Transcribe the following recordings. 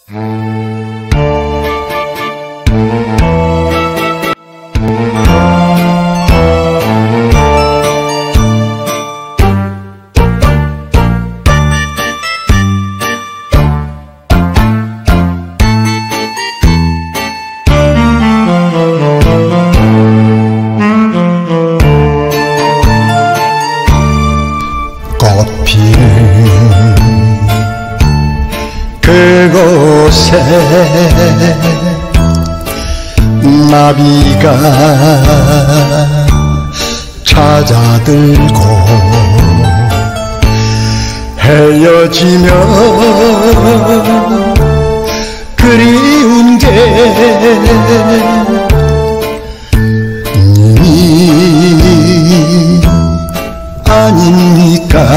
그곳에 나비가 찾아들고 헤어지면 그리운 게 님이 아닙니까?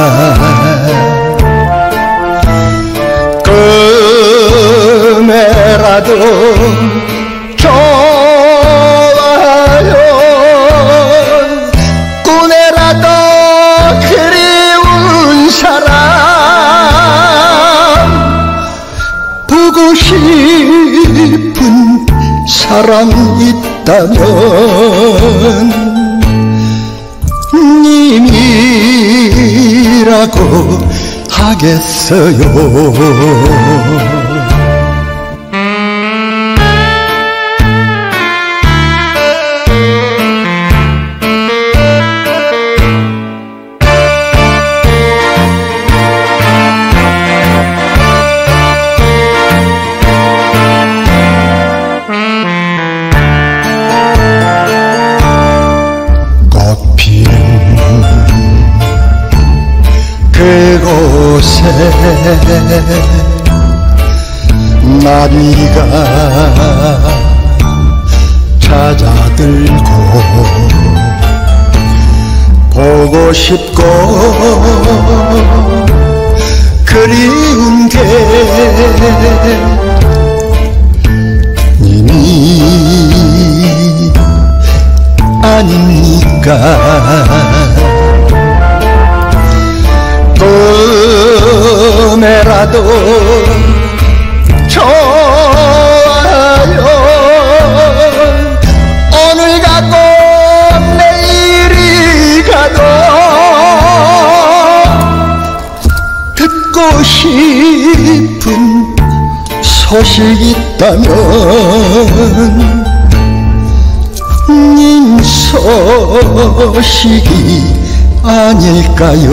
꿈에라도 좋아요. 꿈에라도 그리운 사람 보고 싶은 사람 있다면 님이라고 하겠어요. 그곳에 나비가 찾아들고 보고 싶고 그리운 게 님이 아닙니까? 꿈에라도 좋아요. 오늘 가고 내일이 가도 듣고 싶은 소식 있다면 님 소식이 아닐까요?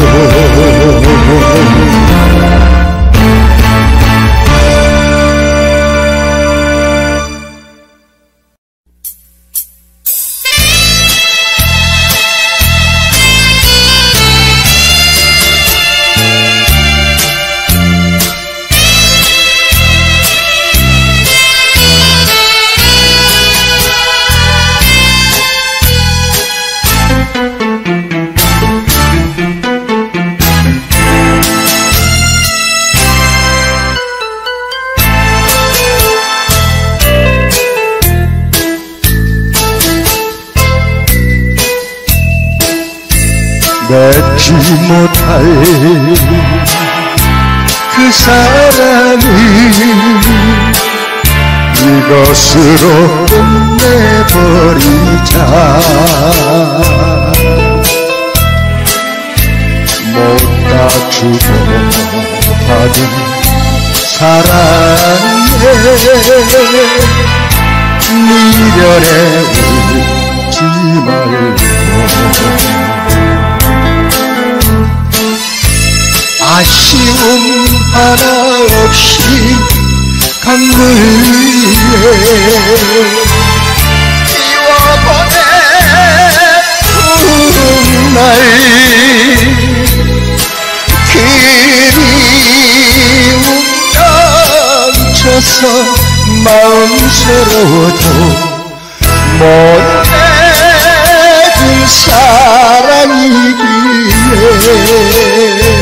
맺지 못할 그 사랑을 이것으로 끝내버리자. 못 다주고 받은 사랑에 미련에 울지 말고 아쉬움 하나 없이 강물 위에 띄워보낸 푸른 날 그리움 넘쳐서 마음 서러워도 못 내준 사랑이기에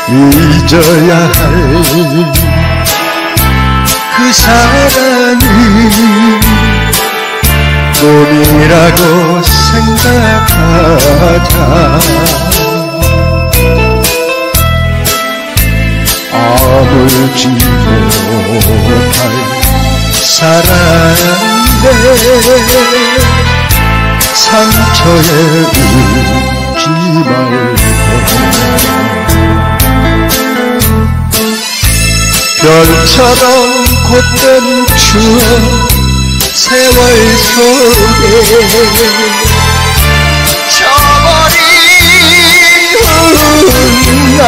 잊어야 할 그 사랑이 꿈이라고 생각하자. 아물지 못할 사랑인데 상처에 울지 말고 별처럼 곧된 추억 세월 속에 저버린 날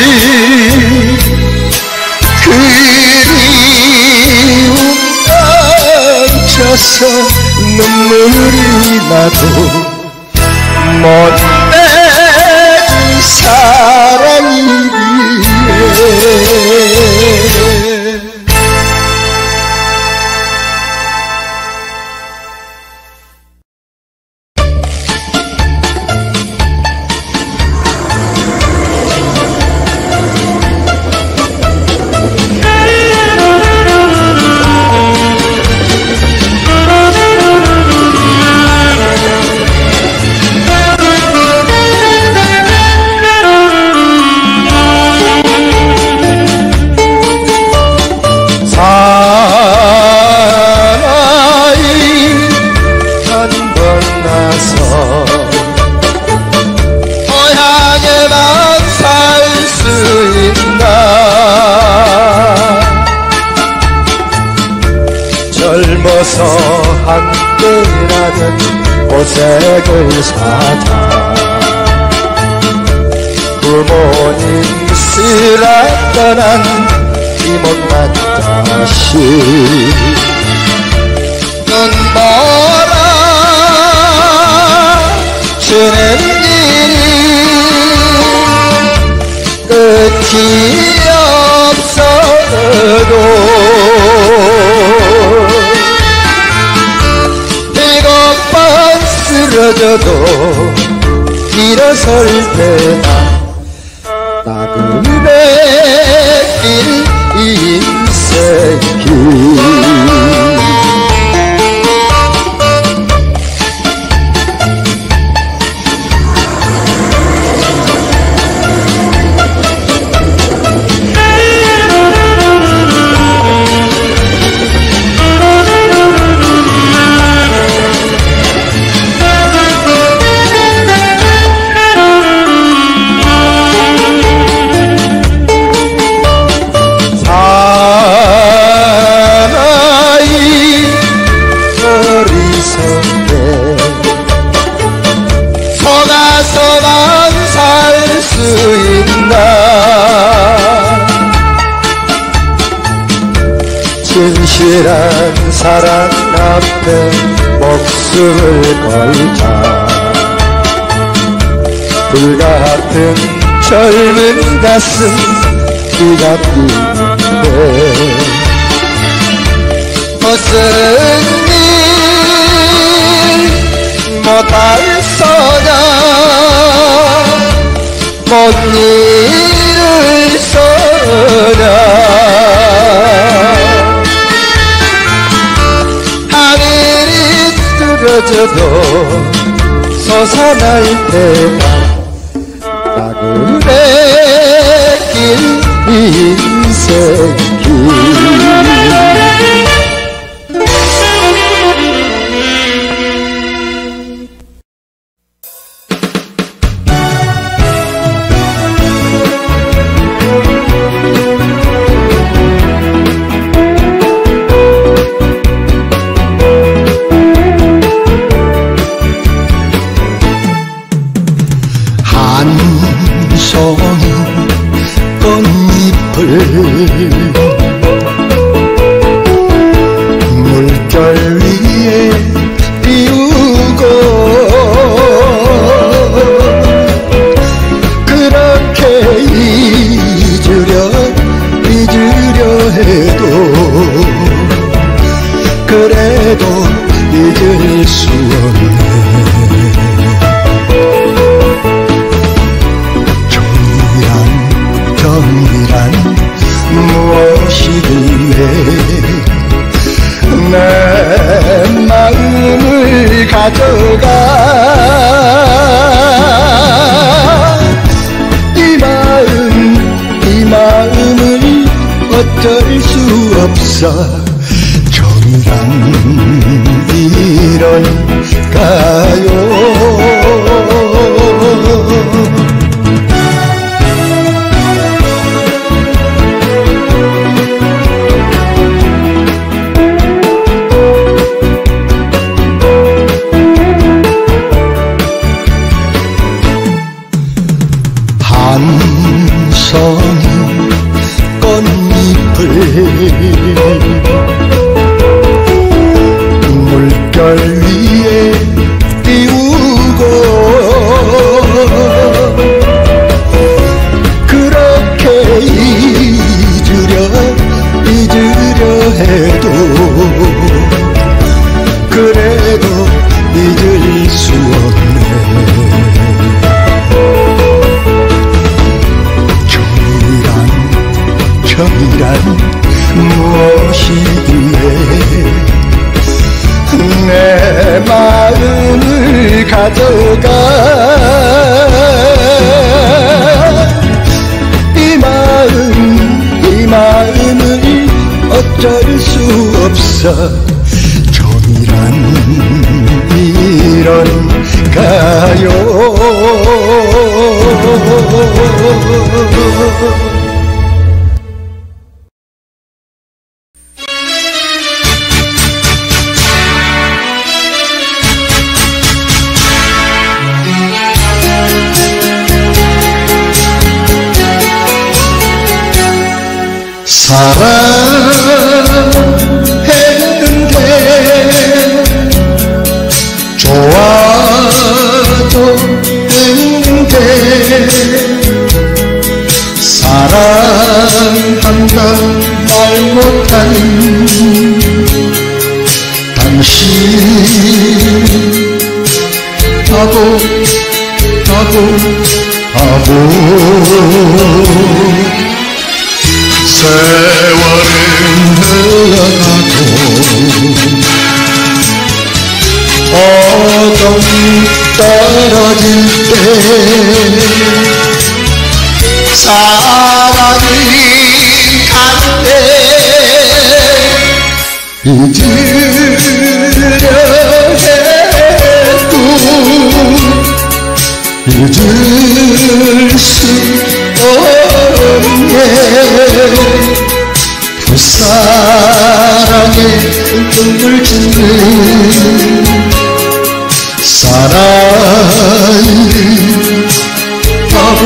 그리움 감춰서 눈물이 나도 못된 사랑이기에 젊어서 함께라는 고생을 사자. 부모님 쓰라 떠난 이 못난 자식 눈보라 주는 길이 끝이 없어도 쓰러져도 일어설 때나 나그네 길 인생길 진실한 사랑 앞에 목숨을 걸자. 불같은 젊은 가슴 네가 뛰는데 무슨 일 못할 소냐 뭔 일을 써냐 떨어져도 솟아날 때가 나그네 길 인생길 물결 위에 띄우고 그렇게 잊으려 해도 그래도 잊을 수 없네. 종이랑 저 정이란 이런가요? 한성이 꽃잎을 물결 위에 띄우고 그렇게 잊으려 해도 그래도 잊을 수 없네. 정이란 무엇이기에 내 마음을 가져가 이 마음을 어쩔 수 없어. 정이란 이런가요? 사랑했는데 좋아도 했는데 사랑한다 말 못한 당신 바보 세월은 흘러가고 어둠이 떨어질 때 사랑이 간대 잊으려 해도 잊을 수 없네. 그 사랑에 눈물 짓는 사랑이 바보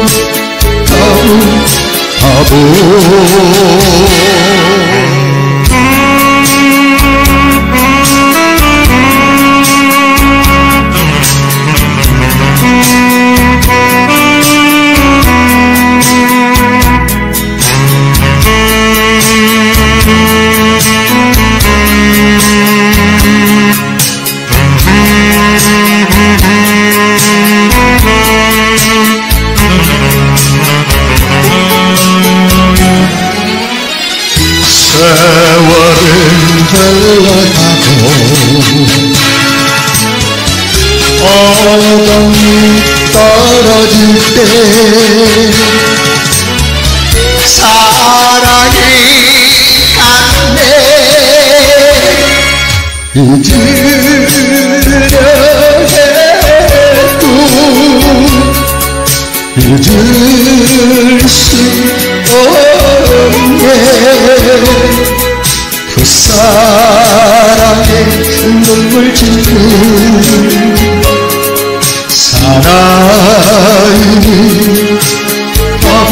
세월은 흘러가고 어둠이 떨어질 때 사랑이 간대 잊으려 해도 잊을 수 없네. 그 사랑에 눈물 짓는 사랑이 바보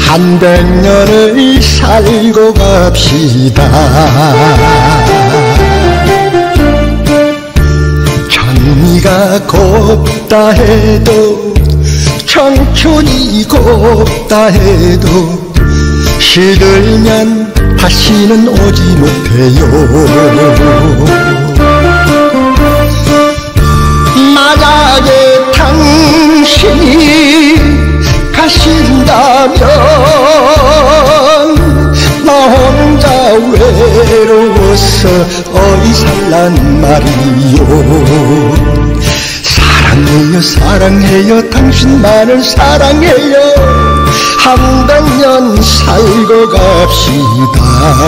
100년을 살고 갑시다. 장미가 곱다 해도 청춘이 곱다 해도 시들면 다시는 오지 못해요. 만약에 당신이 가신다면 나 혼자 외로워서 어디 살란 말이요. 사랑해요 사랑해요 당신만을 사랑해요. 100년 살고 갑시다.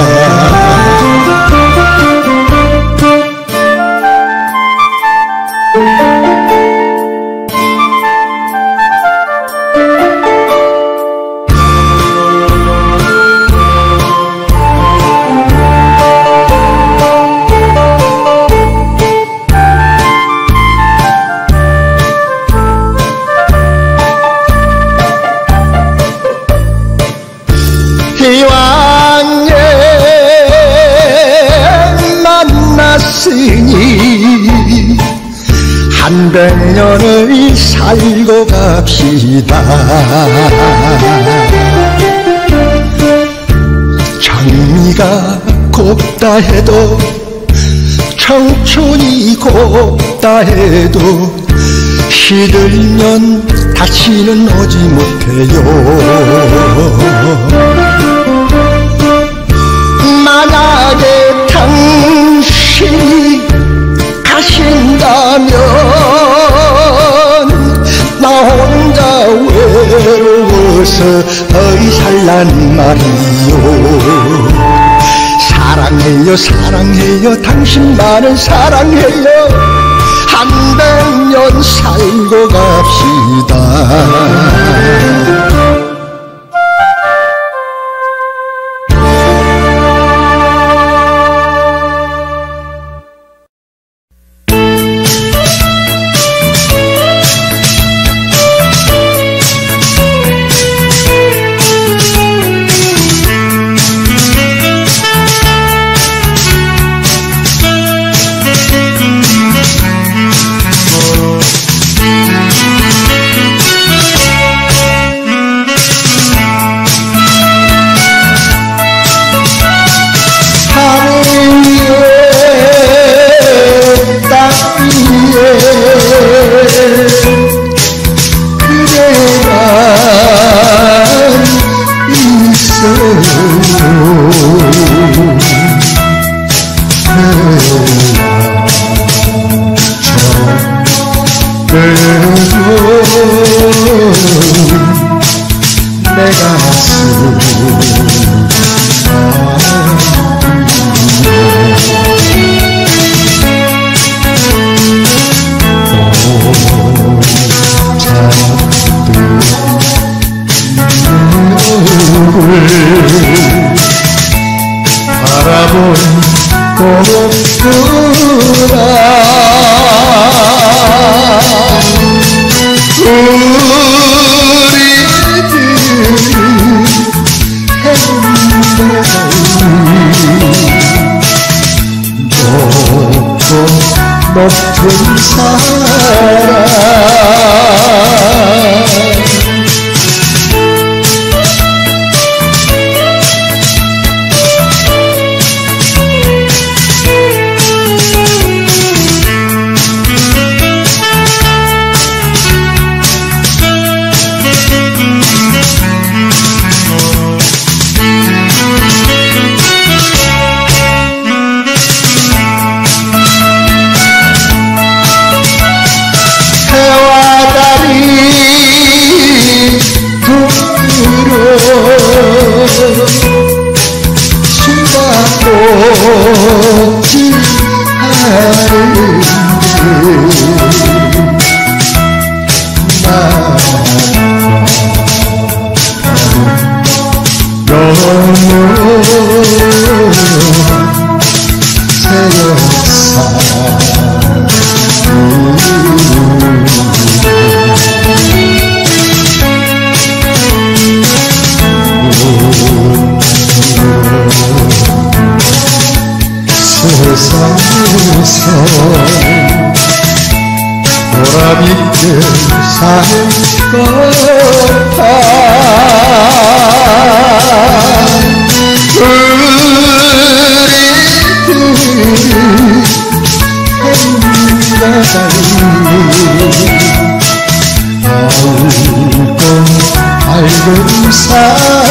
이왕에 만났으니 100년을 살고 갑시다. 장미가 곱다 해도 청춘이 곱다 해도 시들면 다시는 오지 못해요. 만약에 당신이 가신다면 나 혼자 외로워서 어디 살란 말이요. 사랑해요 사랑해요 당신만을 사랑해요. 100년 살고 갑시다. 높은 사랑 수박꽃이 하는데 너무 새 역사 보람있게 살 거다. 알고 알고 살